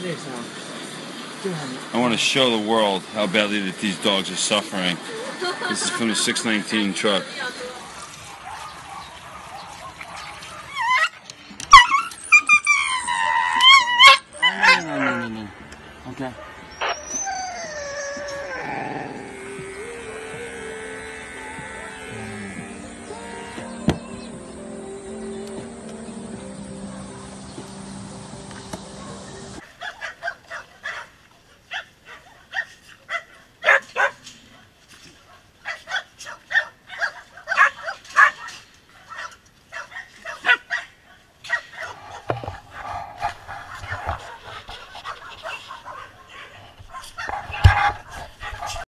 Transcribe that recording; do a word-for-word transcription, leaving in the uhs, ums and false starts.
I want to show the world how badly that these dogs are suffering. This is from the six nineteen truck.